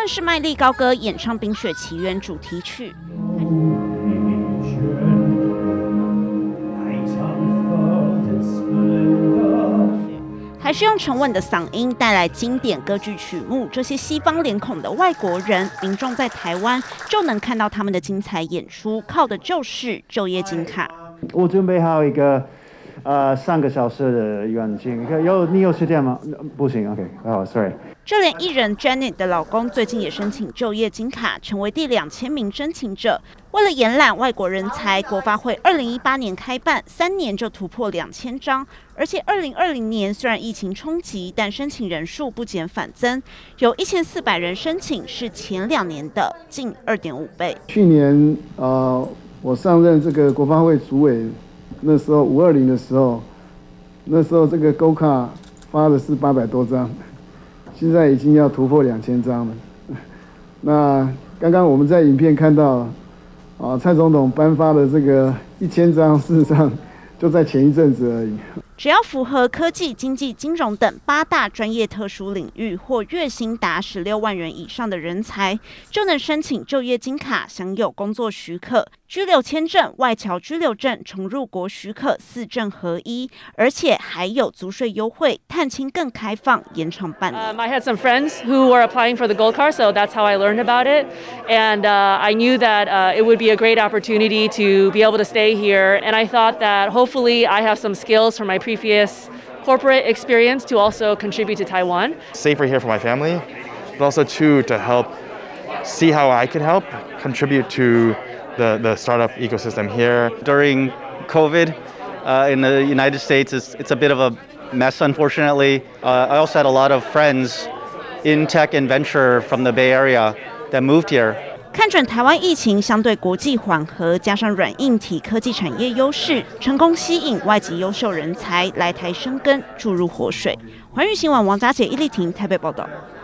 更是卖力高歌演唱《冰雪奇缘》主题曲。还是用沉稳的嗓音带来经典歌剧曲目，这些西方脸孔的外国人民众在台湾就能看到他们的精彩演出，靠的就是就业金卡。 我准备好一个3个小时的远景，你有时间吗？不行 ，OK， sorry。 就连艺人 Janet 的老公最近也申请就业金卡，成为第2000名申请者。为了延揽外国人才，国发会2018年开办，3年就突破2000张。而且2020年虽然疫情冲击，但申请人数不减反增，有1400人申请，是前2年的近2.5倍。 去年我上任这个国发会主委，那时候520的时候，那时候这个勾卡发的是800多张。现在已经要突破2000张了。那刚刚我们在影片看到，蔡总统颁发的这个1000张，事实上就在前一阵子而已。 只要符合科技、经济、金融等8大专业特殊领域，或月薪达16万元以上的人才，就能申请就业金卡，享有工作许可、居留签证、外侨居留证、重入国许可4证合一，而且还有租税优惠，探亲更开放，延长半年。 I had some friends who were applying for the gold card, so that's how I learned about it. And I knew that it would be a great opportunity to be able to stay here. And I thought that hopefully I have some skills from my previous corporate experience to also contribute to Taiwan. Safer here for my family, but also too to help see how I could help contribute to the startup ecosystem here. During COVID in the United States, it's a bit of a mess, unfortunately. I also had a lot of friends in tech and venture from the Bay Area that moved here. 看准台湾疫情相对国际缓和，加上软硬体科技产业优势，成功吸引外籍优秀人才来台生根，注入活水。环宇新闻王家姐、易丽婷台北报道。